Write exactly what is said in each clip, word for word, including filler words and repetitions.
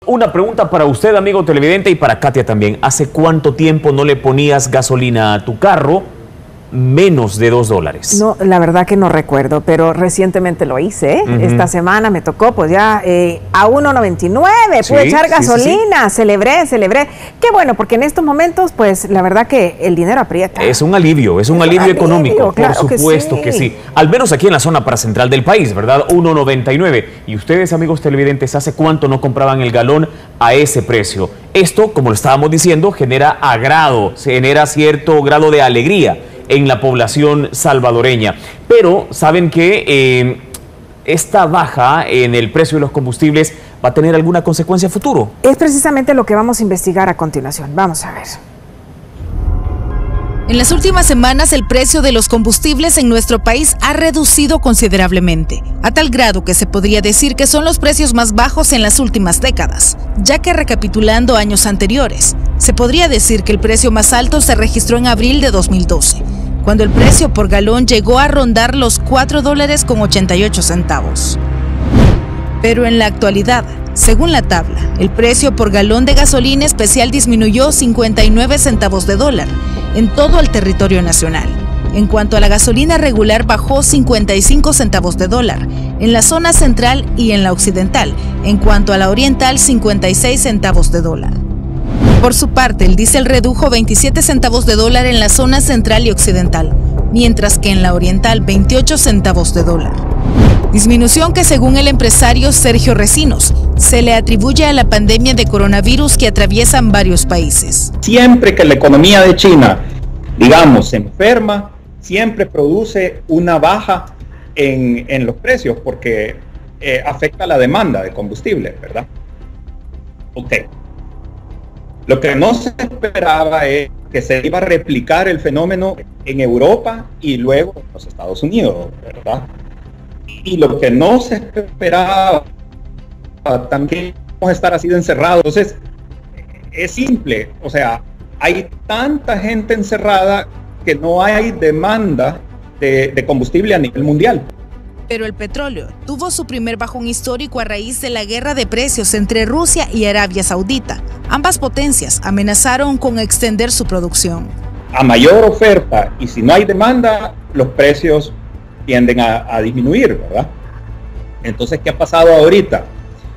Una pregunta para usted, amigo televidente, y para Katia también. ¿Hace cuánto tiempo no le ponías gasolina a tu carro menos de dos dólares? No, la verdad que no recuerdo, pero recientemente lo hice. ¿eh? Uh-huh. Esta semana me tocó, pues ya eh, a uno noventa y nueve, sí, pude echar gasolina, sí, sí, sí. celebré, celebré. Qué bueno, porque en estos momentos, pues la verdad que el dinero aprieta. Es un alivio, es un, es alivio, un alivio económico, claro, por supuesto que sí. que sí. Al menos aquí en la zona paracentral del país, ¿verdad? uno noventa y nueve. Y ustedes, amigos televidentes, ¿hace cuánto no compraban el galón a ese precio? Esto, como lo estábamos diciendo, genera agrado, genera cierto grado de alegría en la población salvadoreña. Pero saben que eh, esta baja en el precio de los combustibles va a tener alguna consecuencia a futuro. Es precisamente lo que vamos a investigar a continuación. Vamos a ver. En las últimas semanas, el precio de los combustibles en nuestro país ha reducido considerablemente, a tal grado que se podría decir que son los precios más bajos en las últimas décadas, ya que recapitulando años anteriores, se podría decir que el precio más alto se registró en abril de dos mil doce, cuando el precio por galón llegó a rondar los cuatro dólares con ochenta y ocho centavos. Pero en la actualidad, según la tabla, el precio por galón de gasolina especial disminuyó cincuenta y nueve centavos de dólar en todo el territorio nacional. En cuanto a la gasolina regular, bajó cincuenta y cinco centavos de dólar en la zona central y en la occidental. En cuanto a la oriental, cincuenta y seis centavos de dólar. Por su parte, el diésel redujo veintisiete centavos de dólar en la zona central y occidental, mientras que en la oriental, veintiocho centavos de dólar. Disminución que, según el empresario Sergio Recinos, se le atribuye a la pandemia de coronavirus que atraviesan varios países. Siempre que la economía de China, digamos, se enferma, siempre produce una baja en, en los precios porque eh, afecta la demanda de combustible, ¿verdad? Ok. Lo que no se esperaba es que se iba a replicar el fenómeno en Europa y luego en los Estados Unidos, ¿verdad? Y lo que no se esperaba también vamos a estar así de encerrados. Entonces, es simple, o sea, hay tanta gente encerrada que no hay demanda de, de combustible a nivel mundial. Pero el petróleo tuvo su primer bajón histórico a raíz de la guerra de precios entre Rusia y Arabia Saudita. Ambas potencias amenazaron con extender su producción. A mayor oferta y si no hay demanda, los precios tienden a, a disminuir, ¿verdad? Entonces, ¿qué ha pasado ahorita?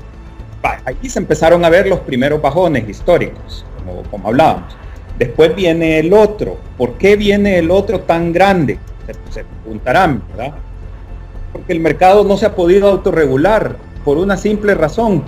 Aquí se empezaron a ver los primeros bajones históricos, como, como hablábamos. Después viene el otro. ¿Por qué viene el otro tan grande? Se, se preguntarán, ¿verdad? Porque el mercado no se ha podido autorregular por una simple razón.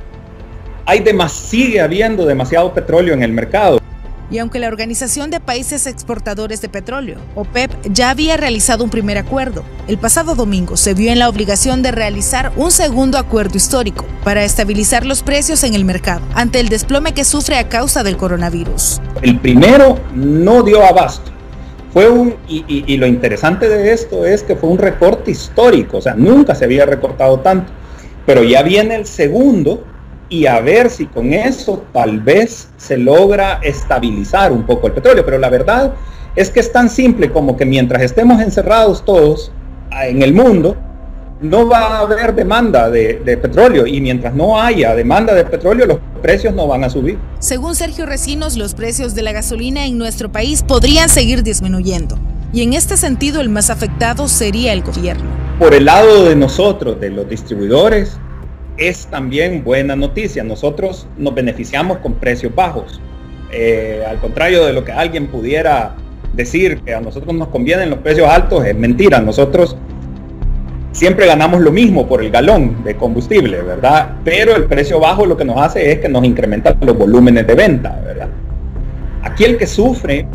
Hay demas, sigue habiendo demasiado petróleo en el mercado. Y aunque la Organización de Países Exportadores de Petróleo, OPEP, ya había realizado un primer acuerdo, el pasado domingo se vio en la obligación de realizar un segundo acuerdo histórico para estabilizar los precios en el mercado ante el desplome que sufre a causa del coronavirus. El primero no dio abasto. Fue un, y, y, y lo interesante de esto es que fue un recorte histórico, o sea, nunca se había recortado tanto. Pero ya viene el segundo, y a ver si con eso tal vez se logra estabilizar un poco el petróleo. Pero la verdad es que es tan simple como que mientras estemos encerrados todos en el mundo, no va a haber demanda de, de petróleo, y mientras no haya demanda de petróleo, los precios no van a subir. Según Sergio Recinos, los precios de la gasolina en nuestro país podrían seguir disminuyendo, y en este sentido el más afectado sería el gobierno. Por el lado de nosotros, de los distribuidores, es también buena noticia. Nosotros nos beneficiamos con precios bajos. Eh, al contrario de lo que alguien pudiera decir que a nosotros nos convienen los precios altos, es mentira. Nosotros siempre ganamos lo mismo por el galón de combustible, ¿verdad? Pero el precio bajo lo que nos hace es que nos incrementa los volúmenes de venta, ¿verdad? Aquí el que sufre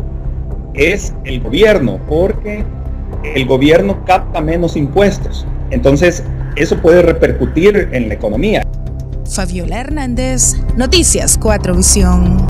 es el gobierno, porque el gobierno capta menos impuestos. Entonces, eso puede repercutir en la economía. Fabiola Hernández, Noticias cuatro Visión.